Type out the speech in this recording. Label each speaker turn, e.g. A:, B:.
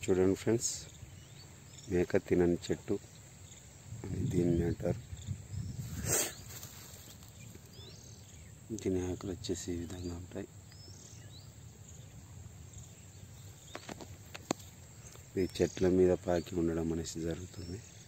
A: చూడండి ఫ్రెండ్స్, మేక తినని చెట్టు అని దీన్ని అంటారు. దీని ఆకులు వచ్చేసి ఈ విధంగా ఉంటాయి. ఇది చెట్ల మీద పాకి ఉండడం అనేసి జరుగుతుంది.